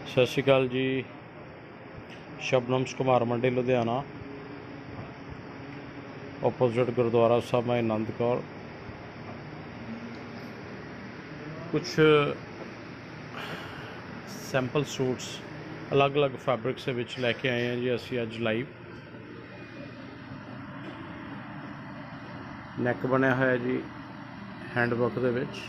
सत श्री अकाल जी। शबनम्स कुमार मंडी लुधियाना, ओपोजिट गुरुद्वारा साहब में आनंद कौर। कुछ सैंपल सूट्स अलग अलग फैब्रिक्स के विच लैके आए हैं जी असी अज लाइव। नैक बनया होया जी हैंडवर्क दे विच।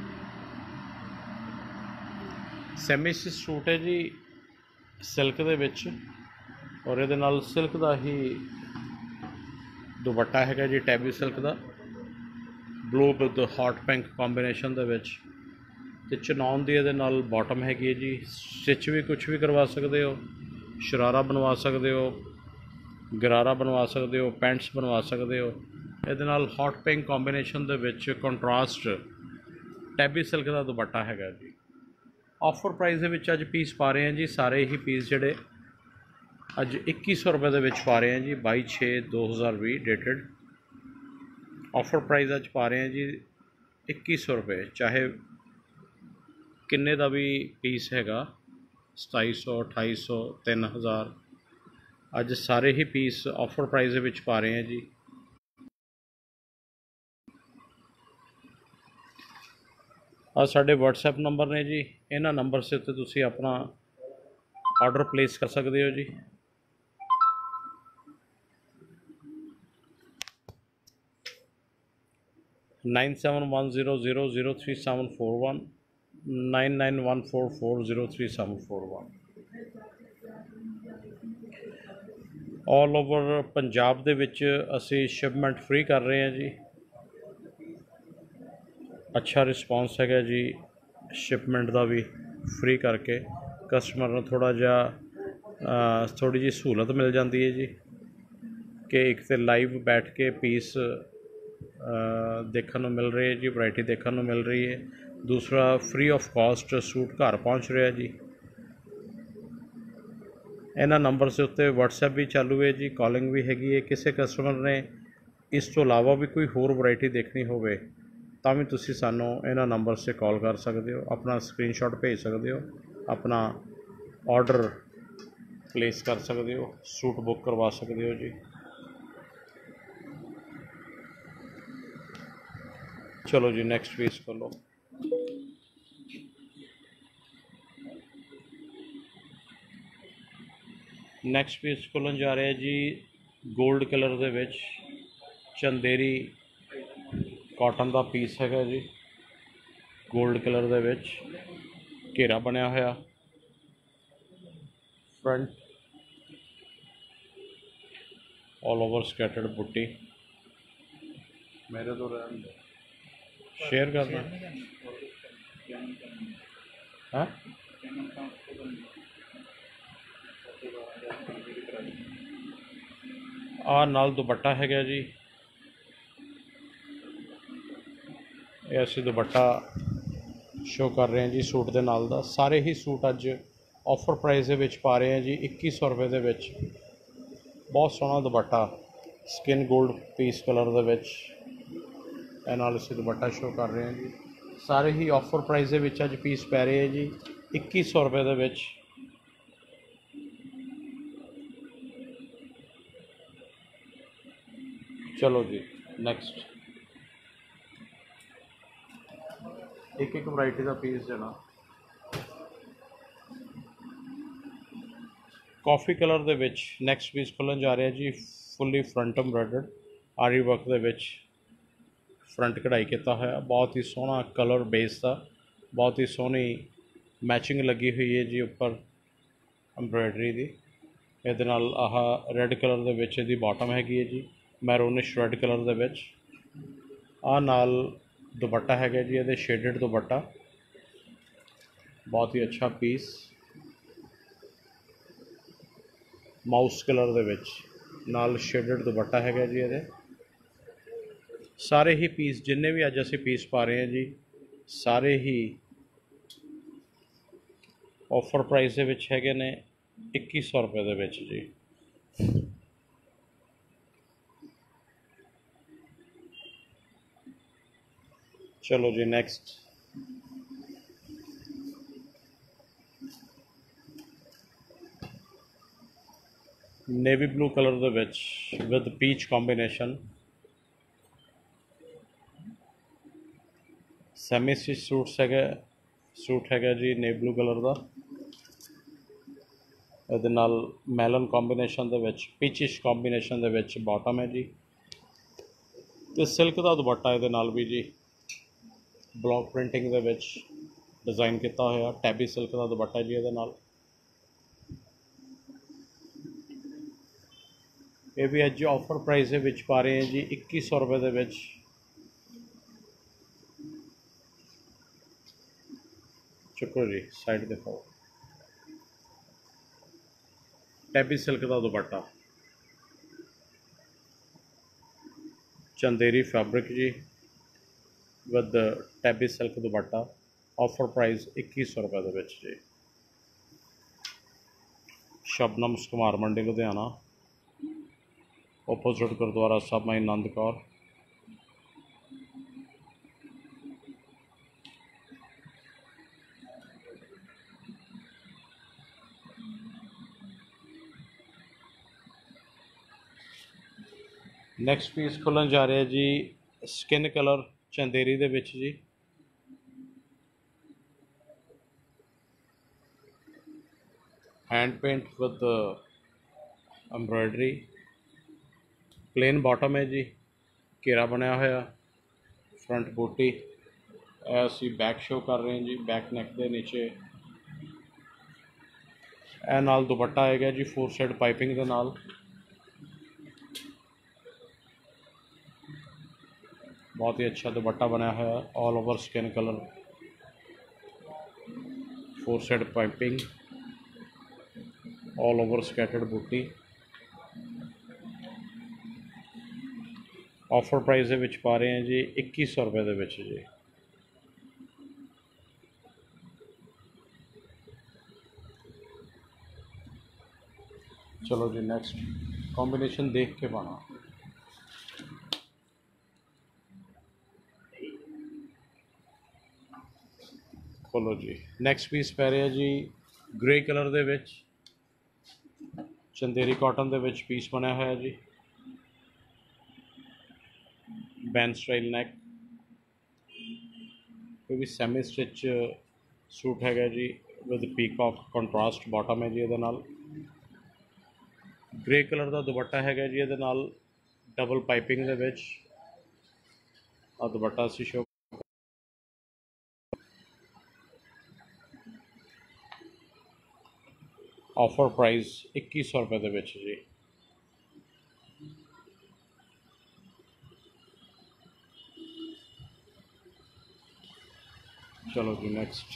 सैमी सूट है जी सिल्क दे विच और ये नाल सिल्क का ही दुपट्टा है जी, टैबी सिल्क का blue with hot pink combination दे विच ते चनौन दी इहदे नाल बॉटम हैगी है जी। स्टिच भी कुछ भी करवा सकते हो, शरारा बनवा सकते हो, गरारा बनवा सकते हो, पैंट्स बनवा सकते हो। इहदे नाल हॉट पिंक कॉम्बीनेशन दे विच कंट्रास्ट टैबी सिल्क का दुपट्टा हैगा जी। ऑफर प्राइस दे विच अज पीस पा रहे हैं जी, सारे ही पीस जिहड़े अज 2100 रुपए दे विच पा रहे हैं जी। 22/6/2020 डेटेड ऑफर प्राइस अज पा रहे हैं जी 2100 रुपए। चाहे किन्ने का भी पीस हैगा 2700 2800 3000, अज सारे ही पीस ऑफर प्राइस दे विच पा रहे हैं जी। आ साडे WhatsApp नंबर ने जी, इन्हां नंबर से उत्ते तुसीं अपना ऑर्डर प्लेस कर सकते हो जी। (9710003741) 9914403741। ऑल ओवर पंजाब दे विच असी शिपमेंट फ्री कर रहे हैं जी। अच्छा रिस्पॉन्स है जी शिपमेंट का भी फ्री करके कस्टमर को थोड़ा जिहा थोड़ी जी सहूलत मिल जाती है जी कि एक तो लाइव बैठ के पीस देखने मिल रही है जी, वैरायटी देखने मिल रही है। दूसरा फ्री ऑफ कॉस्ट सूट घर पहुँच रहा है जी। इन्हां नंबर से उत्ते WhatsApp भी चालू है जी, कॉलिंग भी हैगी है। किसी कस्टमर ने इस तो इलावा भी कोई होर वैरायटी देखनी होवे तां भी तुसीं सानू इन्हां नंबर से कॉल कर सकते हो, अपना स्क्रीनशॉट भेज सकते हो, अपना ऑर्डर प्लेस कर सकते हो, सूट बुक करवा सकते हो जी। चलो जी नैक्सट पीस कर लो। नैक्सट पीस खोलन जा रहे हैं जी गोल्ड कलर दे विच चंदेरी कॉटन का पीस है जी। गोल्ड कलर दे विच घेरा बनया होया, फ्रंट ऑल ओवर स्कैटर्ड बुट्टी। मेरे तो रहन दो, शेयर करना है। आ नाल दुपट्टा है जी, ये असी दुपट्टा शो कर रहे हैं जी सूट के नाल दा। सारे ही सूट अज ऑफर प्राइस दे विच पा रहे हैं जी 2100 रुपए दे विच। बहुत सोहना dupatta skin gold piece colour दे विच ए नाल असी दुपट्टा शो कर रहे हैं जी। सारे ही ऑफर प्राइस दे विच अज पीस पै रहे हैं जी 2100 रुपए दे विच। चलो जी नैक्सट एक एक वैरायटी का पीस देना। कॉफ़ी कलर दे विच नैक्सट पीस खुलन जा रहा है जी। Fully front embroidered aari work दे विच फ्रंट कढ़ाई किया होया, बहुत ही सोहना कलर बेस का, बहुत ही सोहनी मैचिंग लगी हुई है जी उपर एम्ब्रॉयडरी की। ये नाल आह रेड कलर दे विच इहदी बॉटम हैगी है जी, मैरूनिश रेड कलर दे विच। आ नाल दुपट्टा है जी, ये शेडेड दुपट्टा, बहुत ही अच्छा पीस माउस कलर दे विच नाल शेडेड दुपट्टा है जी। ये सारे ही पीस जिन्ने भी अज असी पीस पा रहे हैं जी सारे ही ऑफर प्राइस दे विच हैगे ने 2100 रुपए दे विच जी। चलो जी नैक्सट नेवी ब्लू कलर दे विच with peach combination semi stitch suit हैगा जी नेवी ब्लू कलर का ਇਹਦੇ ਨਾਲ ਮੈਲਨ ਕੰਬੀਨੇਸ਼ਨ ਦੇ ਵਿੱਚ ਪੀਚਿਸ਼ ਕੰਬੀਨੇਸ਼ਨ ਦੇ ਵਿੱਚ ਬਾਟਮ ਹੈ ਜੀ ਤੇ ਸਿਲਕ ਦਾ ਦੁਪੱਟਾ ਇਹਦੇ ਨਾਲ ਵੀ ਜੀ ਬਲੌਕ ਪ੍ਰਿੰਟਿੰਗ ਦੇ ਵਿੱਚ डिज़ाइन किया होया टैबी सिल्क का दुपट्टा जी ये नाल ये भी अज ऑफर प्राइस के पा रहे हैं जी 2100 रुपये के चुको जी साइड दिखाओ टैबी सिल्क का दुपट्टा चंदेरी फैब्रिक जी with tabby silk dupatta offer price 2100 रुपये के जी Shabnam Kumar Mandi Ludhiana opposite gurdwara Sahib Mai Anand Kaur next piece खुलन जा रहा है जी स्किन कलर चंदेरी दे विच जी hand paint with embroidery plain bottom है जी घेरा बनया होया फ्रंट बूटी असी बैक शो कर रहे हैं जी बैक नैक के नीचे ए नाल दुपट्टा आएगा जी 4 साइड पाइपिंग के नाल बहुत ही अच्छा दुपट्टा बनया होया all over skin colour 4 side piping all over scattered बूटी ऑफर प्राइस के पा रहे हैं जी 2100 रुपये के जी चलो जी नैक्सट कॉम्बिनेशन देख के पाना खोलो जी नैक्सट पीस पै रहा जी ग्रे कलर दे विच चंदेरी कॉटन दे विच पीस बनया होया जी बैन स्टाइल नैक कोई भी सैमी स्टिच सूट हैगा जी विद पीकॉक कंट्रास्ट बॉटम है जी ये नाल ग्रे कलर का दुपट्टा हैगा जी ये नाल डबल पाइपिंग दे विच आ दुपट्टा असी शो ऑफर प्राइस 2100 रुपये के जी चलो जी नैक्सट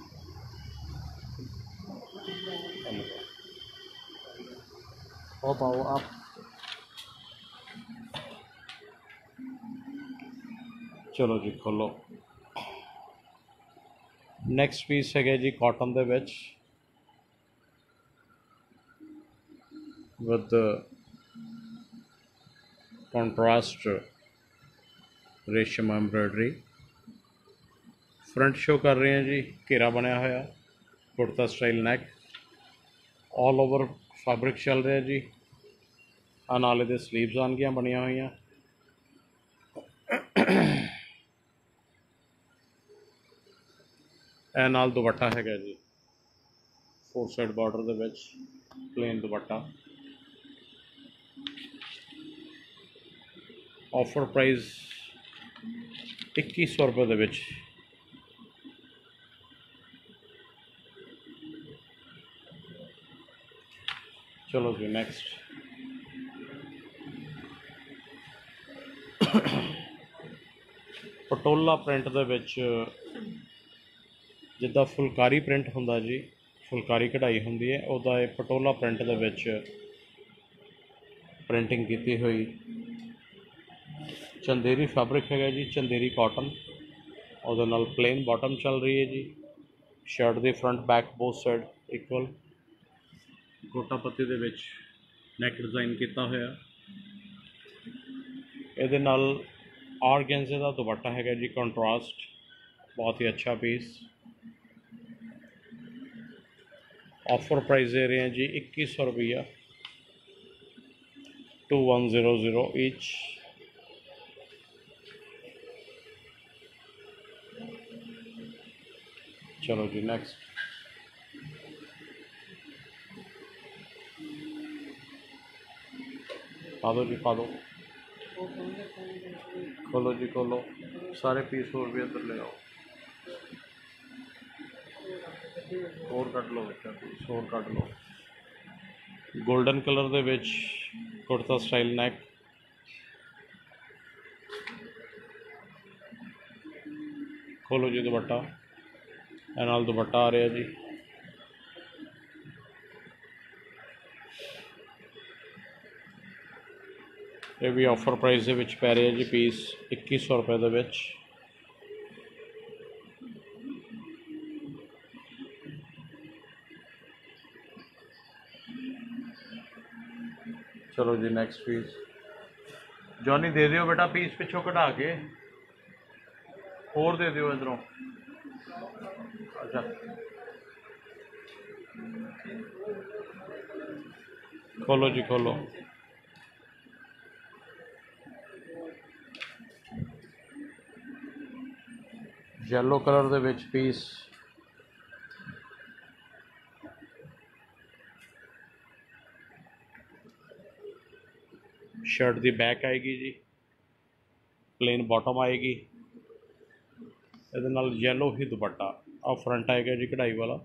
पाओ आप चलो जी खोलो नैक्सट पीस है जी कॉटन दे विच with the contrast रेशम एम्ब्रॉयडरी फ्रंट शो कर रहे हैं जी घेरा बनया होया kurta style neck all over fabric चल रहा है जी नाले दे स्लीव्स आनगियां बनिया हुई ए नाल दुपट्टा हैगा जी 4 साइड बॉर्डर दे विच प्लेन दुपट्टा ऑफर प्राइस 2100 रुपये दे विच चलो जी नैक्सट पटोला प्रिंट दे विच जिद्दां फुलकारी प्रिंट हुंदा जी फुलकारी कढ़ाई होंदी है उहदा पटोला प्रिंट दे विच प्रिंटिंग की हुई चंदेरी फैब्रिक है जी चंदेरी कॉटन और नाल प्लेन बॉटम चल रही है जी शर्ट के front back both side equal gota patti दे विच नैक डिज़ाइन किया होया ये नाल ऑर्गेन्जे का दुपट्टा है जी कंट्रास्ट बहुत ही अच्छा पीस ऑफर प्राइस दे रहे हैं जी 2100 रुपया 2100 ईच। चलो जी नेक्स्ट। पा दो जी, पा दो। खोलो जी खोलो, सारे पीस और भी अंदर ले आओ। और कट लो बेटा, पीस और कट लो। गोल्डन कलर दे विच कुर्ता स्टाइल नैक, खोलो जी दुपट्टा, ए नाल दुपट्टा आ रहा जी। ये भी ऑफर प्राइस दे विच पै रहा जी, पीस 2100 रुपए दे विच। चलो जी नेक्स्ट पीस। जॉनी दे दियो बेटा पीस पिछों कढ़ा के, और दे दियो इधरों। अच्छा खोलो जी खोलो। येलो कलर दे विच पीस, शर्ट दी बैक आएगी जी, प्लेन बॉटम आएगी, ये येलो ही दुपट्टा। आ फ्रंट आएगा जी कढ़ाई वाला,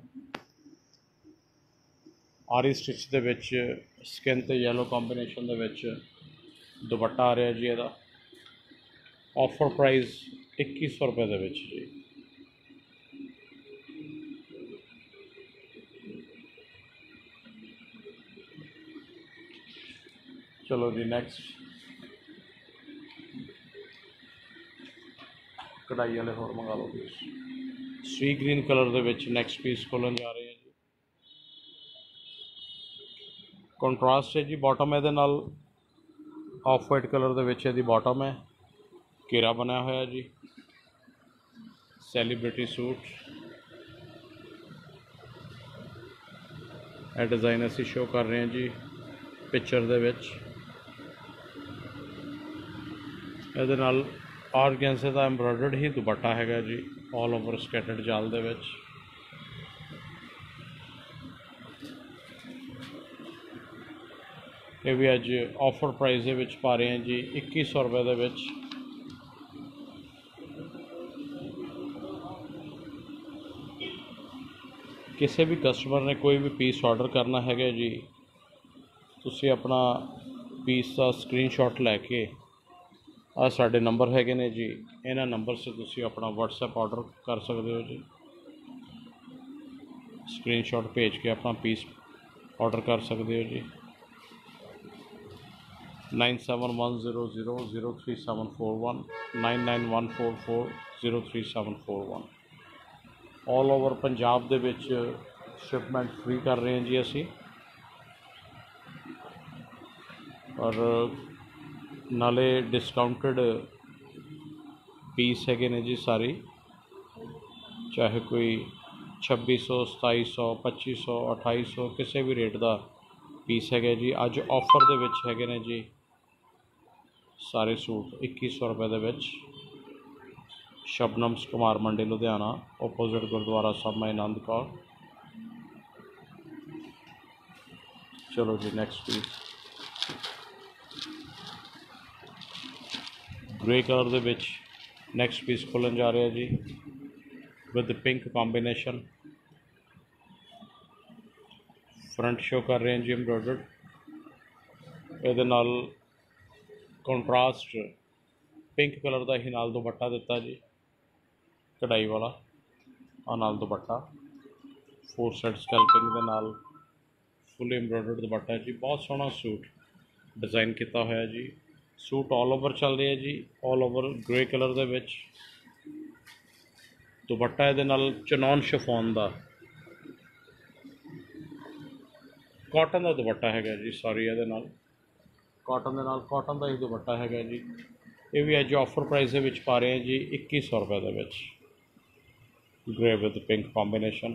आरी स्टिच दे विच स्किन ते येलो कॉम्बिनेशन दे विच दुपट्टा आ रहा जी। ਇਹਦਾ ऑफर प्राइस 2100 रुपए दे विच जी। चलो जी नेक्स्ट। कढ़ाई वाले होर मंगा लो पीस। सी ग्रीन कलर दे विच नेक्स्ट पीस खोलन जा रहे हैं जी। कंट्रास्ट है जी, बॉटम ਇਹਦੇ ਨਾਲ ऑफ वाइट कलर दे विच ਇਹਦੀ बॉटम है, घेरा बनाया होया जी। सैलीब्रिटी सूट, ਇਹ डिज़ाइन असी शो कर रहे हैं जी पिक्चर दे विच। ਇਹਦੇ ਨਾਲ ऑर्गेन्जे का एम्ब्रॉयडर्ड ही दुपट्टा हैगा जी, ऑल ओवर स्कैटर्ड जाल दे विच। ये भी अज ऑफर प्राइस दे विच पा रहे हैं जी 2100 रुपए दे विच। किसी भी कस्टमर ने कोई भी पीस ऑर्डर करना है जी, तुसी अपना पीस का स्क्रीनशॉट लैके आ साढ़े नंबर है ने जी, इन्ह नंबर से तुसी अपना व्हाट्सएप ऑर्डर कर सकते हो जी। स्क्रीनशॉट भेज के अपना पीस ऑर्डर कर सकते हो जी। 9710003741 9914403741। ऑल ओवर पंजाब दे विच शिपमेंट फ्री कर रहे हैं जी असी। और नाले डिस्काउंटेड पीस है ने जी सारी, चाहे कोई 2600 2700 2500 2800 किसी भी रेट का पीस है जी। अज ऑफर दे विच है ने जी सारे सूट 2100 रुपए दे विच। शबनम्स कुमार मंडी लुधियाना, ओपोजिट गुरुद्वारा साहब माई आनंद कौर। चलो जी नेक्स्ट पीस। ग्रे कलर दे विच नेक्स्ट पीस खोलन जा रहा है जी, with pink combination. Front show कर रहे हैं जी एम्ब्रॉयडर्ड, ये नाल कंट्रास्ट पिंक कलर का ही नाल दुपट्टा दिता जी, कढ़ाई वाला आ नाल दुपट्टा। 4 साइड स्कैल्पिंग के नाल फुल एम्ब्रॉयडर्ड दुपट्टा है जी। बहुत सोहना सूट डिज़ाइन किया होया जी। सूट ऑल ओवर चल रहा है जी, ऑल ओवर ग्रे कलर दे विच। दुपट्टा ये चनौन शिफॉन का कॉटन का दुपट्टा है जी, सॉरी ये कॉटन के कॉटन का ही दुपट्टा है जी। ये भी अज ऑफर प्राइस के पा रहे हैं जी 2100 रुपए के विच। Grey with pink combination.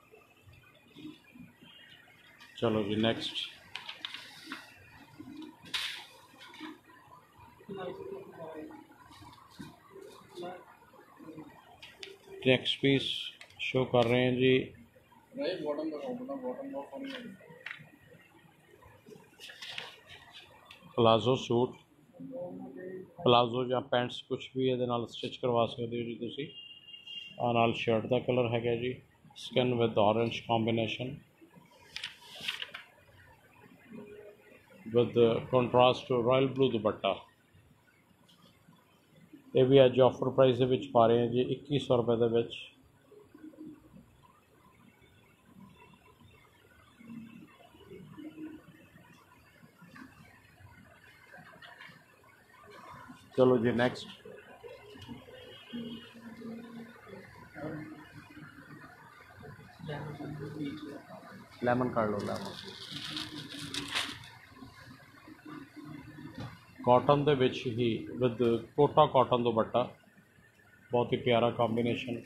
चलो जी नेक्स्ट। नेक्स्ट पीस शो कर रहे हैं जी प्लाजो सूट, प्लाजो ਜਾਂ ਪੈਂਟਸ ਕੁਛ ਵੀ ਇਹਦੇ ਨਾਲ ਸਟਿਚ ਕਰਵਾ ਸਕਦੇ ਹੋ ਜੀ ਤੁਸੀਂ। ਆ ਨਾਲ ਸ਼ਰਟ ਦਾ ਕਲਰ ਹੈਗਾ ਜੀ skin with orange combination with contrast royal blue dupatta. ਇਹ ਵੀ ਅੱਜ ਆਫਰ ਪ੍ਰਾਈਸ ਦੇ ਵਿੱਚ ਪਾ ਰਹੇ ਹਾਂ ਜੀ 2100 ਰੁਪਏ ਦੇ ਵਿੱਚ। चलो जी नेक्स्ट लेमन कर लो लेमन कॉटन दे विच ही विद कोटा कॉटन दुपट्टा बहुत ही प्यारा combination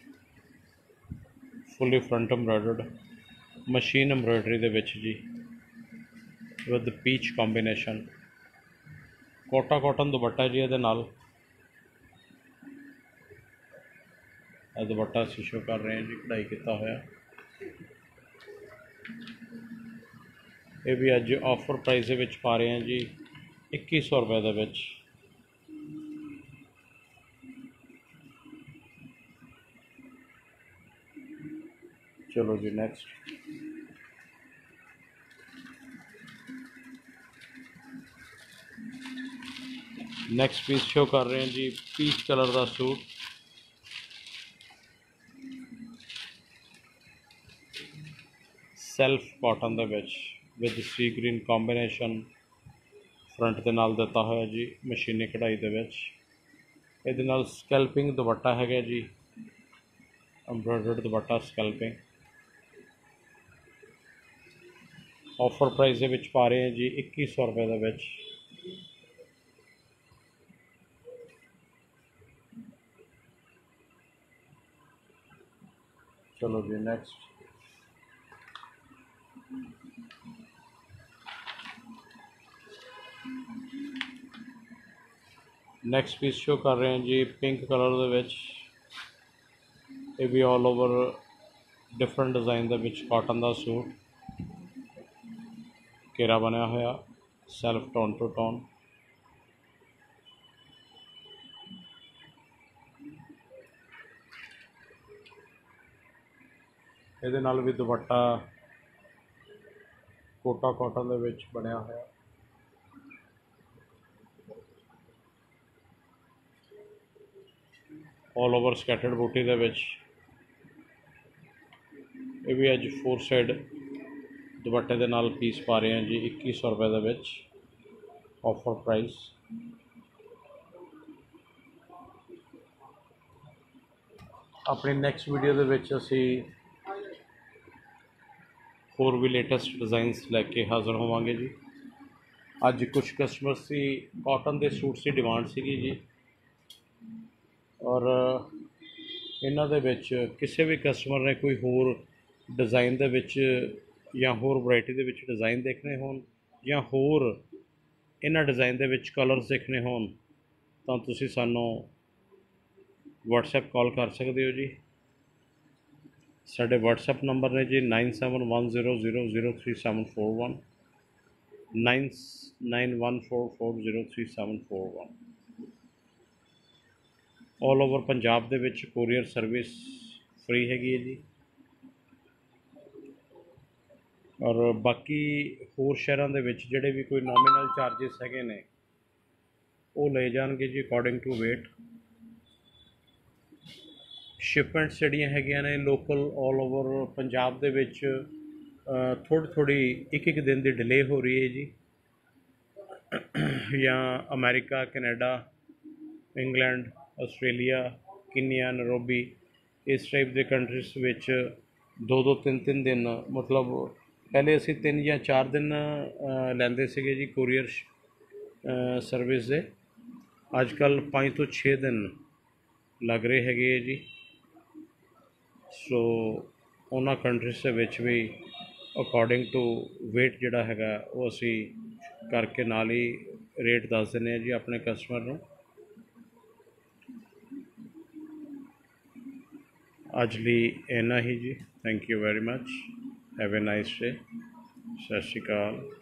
fully front embroidered machine embroidery दे विच जी with peach combination Kota cotton dupatta जी ये नाल दुपट्टा असीं शो कर रहे हैं जी कढ़ाई किया होया। ये भी अज ऑफर प्राइस दे विच पा रहे हैं जी 2100 रुपए दे विच। चलो जी नेक्स्ट नेक्स्ट पीस शो कर रहे हैं जी पीच कलर का सूट सैल्फ कॉटन दे विच with sea green combination front के नाल दिता होया जी मशीनी कढ़ाई दे विच। इहदे नाल स्कैल्पिंग दुपट्टा है जी embroidered dupatta scalping. Offer price दे विच पा रहे हैं जी 2100 रुपए दे विच। चलो जी नेक्स्ट नेक्स्ट पीस शो कर रहे हैं जी पिंक कलर दे विच। ये भी ऑल ओवर डिफरेंट डिज़ाइन दे विच कॉटन का सूट घेरा बनया होया सैल्फ टोन टू टोन। ये नाल भी दुपट्टा कोटा कॉटन दे विच बनया होया। ऑल ओवर स्कैटर्ड बूटी दे विच। ये भी अज 4 साइड दुपट्टे दे नाल पीस पा रहे हैं जी 2100 रुपए दे विच ऑफर प्राइस। अपनी नैक्सट वीडियो दे विच असी होर भी लेटेस्ट डिज़ाइनस लैके हाज़र होवांगे जी। अज कुछ कस्टमर्स की कॉटन के सूट्स की डिमांड सी जी और इन्हां दे विच किसी भी कस्टमर ने कोई होर डिज़ाइन दे विच या होर वैरायटी दे विच डिज़ाइन देखने होन या होर इन्हां डिज़ाइन दे विच कलर्स देखने होन तां तुसीं सानूं WhatsApp कॉल कर सकते हो जी। साडे WhatsApp नंबर ने जी 9710003741 9914403741। ऑल ओवर पंजाब दे विच कोरियर सर्विस फ्री हैगी है जी और बाकी होर शहरां दे विच जिहड़े भी कोई नॉमिनल चार्जिस हैगे ने वो ले जाणगे जी अकॉर्डिंग टू वेट। शिपमेंट्स जिहड़ियां हैगियां ने लोकल ऑल ओवर पंजाब दे विच थोड़ी थोड़ी एक दिन की डिले हो रही है जी या America Canada England Australia Kenya Nairobi इस टाइप के कंट्रीज विच 2-3 दिन मतलब पहले असी 3 या 4 दिन लैंदे सीगे जी कुरियर सर्विस दे। अजकल 5 तो 6 दिन लग रहे हैगे जी। सो उन्हां कंट्रीज दे विच भी अकॉर्डिंग टू वेट जिहड़ा हैगा वो असी करके नाल ही रेट दस दिंदे जी अपने कस्टमर नूं। ਅੱਜ ਲਈ ਇੰਨਾ ਹੀ ਜੀ। Thank you very much. Have a nice day. Sat Shri Akal.